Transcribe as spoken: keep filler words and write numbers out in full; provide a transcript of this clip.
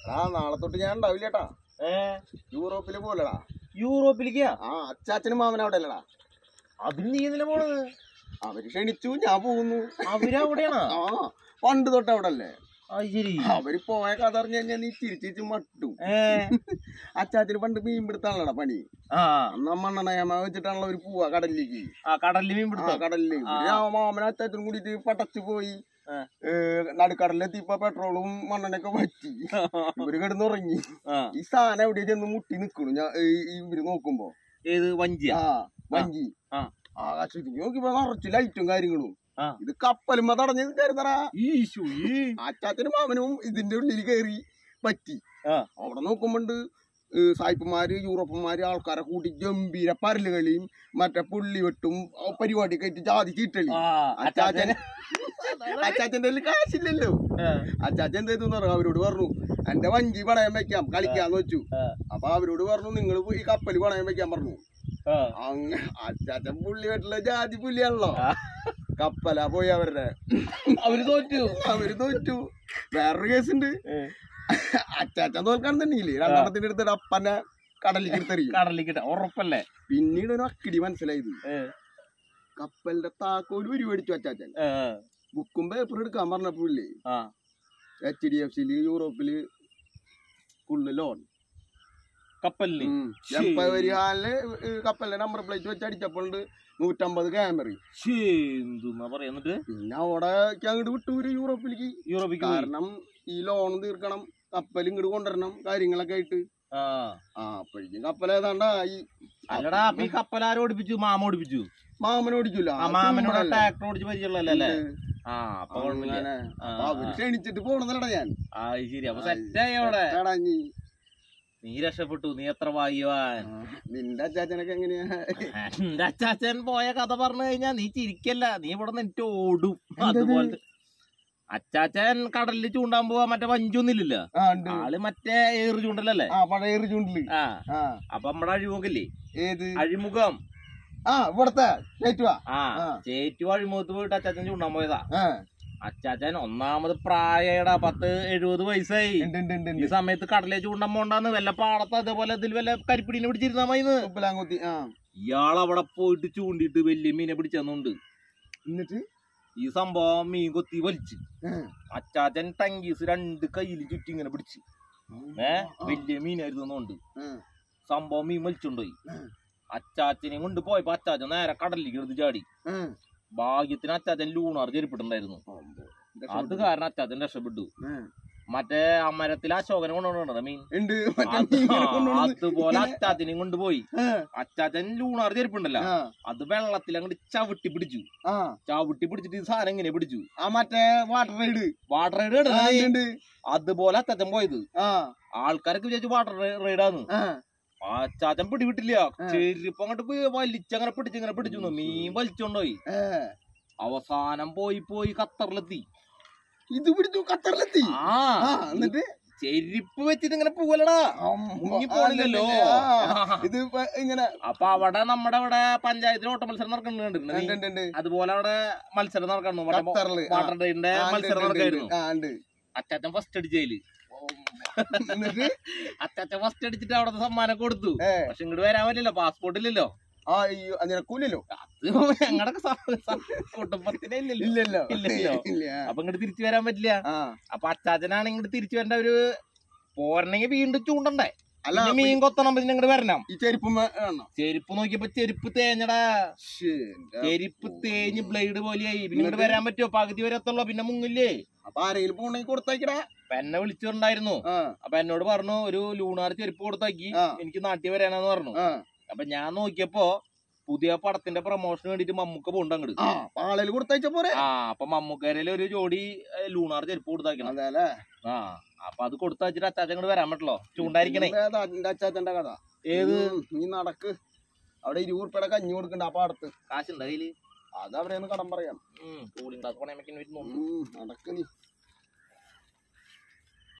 ആ നാളെ തൊട്ട് ഞാൻ ഉണ്ടാവില്ല ചേട്ടാ. ഏ യൂറോപ്പില് പോലടാ. യൂറോപ്പിലേക്കാ? ആ അച്ചാച്ചനും മാമനും അവിടെ അല്ലടാ. അതിന് നീ എന്തിനാ പോണത്? അവര് ക്ഷണിച്ചു, ഞാൻ പോകുന്നു. അവരവിടെയാണോ? ആ പണ്ട് തൊട്ട് അവിടെ അല്ലേ. ശരി. അവര് പോയ കഥ അറിഞ്ഞു കഴിഞ്ഞാൽ നീ ചിരിച്ചിരിച്ച് മട്ടും. അച്ചാച്ചന് പണ്ട് മീൻ പിടുത്താണല്ലോടാ പണി. അന്ന് മണ്ണെണ്ണ വെച്ചിട്ടാണല്ലോ ഒരു പോവാ കടലിലേക്ക്. കടലിൽ മീൻ പിടുത്തോ? കടലില് മാമനും അച്ചാച്ചനും കൂടിയിട്ട് പടച്ചു പോയി. നടുക്കടലിലെത്തിയപ്പോ പെട്രോളും മണ്ണെണ്ണയൊക്കെ വറ്റി. ഇവര് കിടന്നുറങ്ങി. ഈ സാധനം എവിടെ ചെന്ന് മുട്ടി നിക്കണു. ഞാൻ ഇവര് നോക്കുമ്പോ ഏത് വഞ്ചി? ആ വഞ്ചി ആകാശത്തേക്ക് നോക്കിയപ്പോ നിറച്ചു ലൈറ്റും കാര്യങ്ങളും. ഇത് കപ്പലുമ്പോ തടഞ്ഞത് കരുതറാ. അച്ചാച്ചനും മാമനും ഇതിന്റെ ഉള്ളിൽ കയറി പറ്റി. അവിടെ നോക്കുമ്പോണ്ട് സായിപ്പന്മാര് യൂറോപ്പന്മാര് ആൾക്കാരെ കൂട്ടി ഗംഭീര പരല് കളിയും മറ്റേ പുള്ളി വെട്ടും പരിപാടിയൊക്കെ ആയിട്ട് ജാതി ചീട്ടളി. അച്ചാച്ചന് അച്ചാച്ചന്റെ കയ്യിൽ കാശില്ലല്ലോ. അച്ചാച്ചൻ എന്തായിരുന്നു പറഞ്ഞു, അവരോട് പറഞ്ഞു എന്റെ വഞ്ചി പണയം വെക്കാം കളിക്കാന്ന് വെച്ചു. അപ്പൊ അവരോട് പറഞ്ഞു നിങ്ങൾ ഈ കപ്പല് പണയം വെക്കാൻ പറഞ്ഞു. അങ്ങ അച്ചാച്ചൻ പുള്ളി വെട്ടുള്ള ജാതി പുള്ളിയാണല്ലോ. കപ്പലാ പോയി അവരുടെ. അവര് തോറ്റു അവര് തോറ്റു. വേറൊരു കേസുണ്ട്. അച്ചാച്ചൻ തോൽക്കാൻ തന്നെയില്ലേ രണ്ടെണ്ണത്തിന്റെ അടുത്തിട്ട് അപ്പനെ കടലിലേക്ക് എടുത്തെറിയും. കടലിലേക്ക് ഉറപ്പല്ലേ? പിന്നീട് ഒരു അക്കിടി മനസ്സിലായത്, കപ്പലിന്റെ താക്കോല് ഒരു മേടിച്ചു അച്ചാച്ചൻ. ബുക്കും പേപ്പർ എടുക്കാൻ പറഞ്ഞപ്പോഴില്ലേ എച്ച് ഡി എഫ് സിയില് യൂറോപ്പില് ഫുള്ള് ലോൺ കപ്പലിന്. കപ്പലിന്റെ നമ്പർ പ്ലേറ്റ് വെച്ച് അടിച്ചപ്പോണ്ട് നൂറ്റമ്പത് ക്യാമറ. പറയുന്നത് പിന്നെ അവിടെ അങ്ങോട്ട് വിട്ടൂര് യൂറോപ്പിലേക്ക്. യൂറോപ്പിലേക്ക് കാരണം ഈ ലോൺ തീർക്കണം, കപ്പൽ ഇങ്ങോട്ട് കൊണ്ടുവരണം, കാര്യങ്ങളൊക്കെ ആയിട്ട്. ആ അപ്പോഴേക്കും കപ്പൽ ഏതാണ്ടായി. അല്ലടാ ഈ കപ്പൽ ആരും ഓടിപ്പിച്ചു? മാമ ഓടിപ്പിച്ചു. മാമൻ ഓടിക്കൂല, മാമനോട് ട്രാക്ടർ ഓടിച്ച് പരിചയമുള്ളല്ലേ? ആ അപ്പൊ അവര് ക്ഷണിച്ചിട്ട് പോണതല്ലടാ ഞാൻ. ആ ശരി. അപ്പൊ സെറ്റായി അവിടെ. നീ രക്ഷപ്പെട്ടു. നീ എത്ര ഭാഗ്യവാൻ. നിന്റെ അച്ചാച്ചനൊക്കെ എങ്ങനെയാ? എന്റെ അച്ചാച്ചൻ പോയ കഥ പറഞ്ഞു കഴിഞ്ഞാ നീ ചിരിക്കല്ല, നീ ഇവിടെ നിന്ന് എനിക്ക് ഓടും. അതുപോലെ അച്ചാച്ചൻ കടലിൽ ചൂണ്ടാൻ പോവാ. മറ്റേ വഞ്ചൊന്നില്ലല്ലോ ആള്, മറ്റേ ഏറ് ചൂണ്ടല്ലേ? പഴയ ഏറ് ചൂണ്ടല്. ആ അപ്പൊ നമ്മടെ അഴിമുഖല്ലേ? ഏത് അഴിമുഖം? ആ ഇവിടത്തെ ചേറ്റുവാ. ആ ചേറ്റുവ അഴിമുഖത്ത് പോയിട്ട് അച്ചാച്ചൻ ചൂണ്ടാൻ പോയതാ. അച്ചാച്ചൻ ഒന്നാമത് പ്രായടാ, പത്ത് എഴുപത് വയസ്സായി. ഈ സമയത്ത് കടലേ ചൂണ്ടാൻ പോണ്ടാന്ന് വല്ല പാടത്ത് അതേപോലെ ഇതിൽ വല്ല കരിപ്പിടീനെ പിടിച്ചിരുന്നാ മതി. ഇയാളവിടെ പോയിട്ട് ചൂണ്ടിട്ട് വലിയ മീനെ പിടിച്ചെന്നുണ്ട്. എന്നിട്ട് ഈ സംഭവം മീൻ കൊത്തി വലിച്ച് അച്ചാച്ചൻ ടങ്കീസ് രണ്ട് കയ്യിൽ ചുറ്റി ഇങ്ങനെ പിടിച്ച് ഏ വലിയ മീനായിരുന്നുണ്ട്. സംഭവം മീൻ വലിച്ചുണ്ടോയി. അച്ചാച്ചനെ കൊണ്ട് പോയപ്പോ അച്ചാച്ചൻ നേരെ കടലിലേക്ക് എടുത്ത് ചാടി. ഭാഗ്യത്തിന് അച്ചാച്ചൻ ലൂണാർ ചെരുപ്പിട്ടുണ്ടായിരുന്നു. അത് കാരണം അച്ചാച്ചൻ രക്ഷപ്പെട്ടു. മറ്റേ അമരത്തിലെ അശോകനെ കൊണ്ടുപോകണ്ട മീൻ അതുപോലെ അച്ചാച്ചനെയും കൊണ്ടുപോയി. അച്ചാച്ചൻ ലൂണാർ ചെരുപ്പുണ്ടല്ലോ, അത് വെള്ളത്തിൽ അങ്ങോട്ട് ചവിട്ടി പിടിച്ചു. ചവിട്ടി പിടിച്ചിട്ട് ഈ സാധനം എങ്ങനെ പിടിച്ചു? ആ മറ്റേ വാട്ടർ റൈഡ് വാട്ടർ റൈഡ് അതുപോലെ അച്ചാച്ചൻ പോയത്. ആൾക്കാരൊക്കെ വിചാരിച്ചു വാട്ടർ റൈഡാന്ന്. അച്ചാച്ചൻ പിടിവിട്ടില്ല. ചെരുപ്പ് അങ്ങോട്ട് വലിച്ചങ്ങനെ പിടിച്ചങ്ങനെ പിടിച്ചു. മീൻ വലിച്ചോണ്ടോയി. അവസാനം പോയി പോയി ഖത്തറിലെത്തി. ഇത് പിടിച്ചു ഖത്തറിലെത്തി. ആ എന്നിട്ട് ചെരുപ്പ് വെച്ചിട്ട് ഇങ്ങനെ പോവലടാ, മുങ്ങി പോണില്ലല്ലോ ഇത് ഇങ്ങനെ. അപ്പൊ അവിടെ നമ്മുടെ അവിടെ പഞ്ചായത്തിൽ ഓട്ട മത്സരം നടക്കുന്നുണ്ട്. അതുപോലെ അവിടെ മത്സരം നടക്കുന്നു. വാട്ടർ റൈഡിന്റെ മത്സരം നടക്കായിരുന്നു. അച്ചാച്ചൻ ഫസ്റ്റ് അടിച്ചതില് അച്ചാച്ചൻ ഫസ്റ്റ് അടിച്ചിട്ട് അവിടെ സമ്മാനം കൊടുത്തു. പക്ഷെ ഇങ്ങോട്ട് വരാൻ പറ്റില്ല, പാസ്പോർട്ട് ഇല്ലല്ലോ. നിനക്കൂലല്ലോ, അത് ഞങ്ങളുടെ കുടുംബത്തിനെ ഇല്ലല്ലോ ഇല്ലല്ലോ. അപ്പൊ ഇങ്ങോട്ട് തിരിച്ചു വരാൻ പറ്റില്ല. അപ്പൊ അച്ചാച്ചനാണ് ഇങ്ങോട്ട് തിരിച്ചു വരേണ്ട. ഒരു പോരണെങ്കിൽ വീണ്ടും ചൂണ്ടണ്ടേ, അല്ല മീൻ കൊത്തണം, പിന്നെ ഇങ്ങോട്ട് വരണം. ഈ ചെരുപ്പ് ചെരുപ്പ് നോക്കിയപ്പോ ചെരുപ്പ് തേഞ്ഞടാ. ചെരുപ്പ് തേഞ്ഞ് ബ്ലേഡ് പോലെയായി. പിന്നെ ഇങ്ങോട്ട് വരാൻ പറ്റുമോ? പകുതി വരെ എത്തുള്ളൂ, പിന്നെ മുങ്ങില്ലേ. അപ്പൊ ആരെങ്കിലും പോണെങ്കിൽ കൊടുത്തേക്കടാ. അപ്പൊ എന്നെ വിളിച്ചിട്ടുണ്ടായിരുന്നു. അപ്പൊ എന്നോട് പറഞ്ഞു ഒരു ലൂണാർ ചെരുപ്പ് കൊടുത്താക്കി എനിക്ക് നാട്ടിൽ വരാനാന്ന് പറഞ്ഞു. അപ്പൊ ഞാൻ നോക്കിയപ്പോ പുതിയ പടത്തിന്റെ പ്രൊമോഷന് വേണ്ടിട്ട് മമ്മൂക്ക പോണ്ട് അങ്ങോട്ട്. ആളേല് കൊടുത്തയച്ച പോരെ. ആ അപ്പൊ മമ്മൂക്കരയില് ഒരു ജോഡി ലൂണാർ ചെരുപ്പ് കൊടുത്താക്കണം. ആ അപ്പൊ അത് കൊടുത്തയച്ചിട്ട് അച്ചാച്ചൻ അങ്ങോട്ട് വരാൻ പറ്റുള്ളോ? ചൂണ്ടായിരിക്കണേ. അച്ചാച്ചന്റെ കഥ ഏത്? നീ നടക്ക്, അവിടെ ഇരുപത് ഉറുപ്പിയുടെ കഞ്ഞി കൊടുക്കണ്ട. ആ പാടത്ത് കാശുണ്ട കയ്യില്? അത് അവരെയൊന്ന് കടം പറയാം. കൂളിംഗ് ഗ്ലാസ് പണയം വെക്കാൻ നടക്ക് നീ.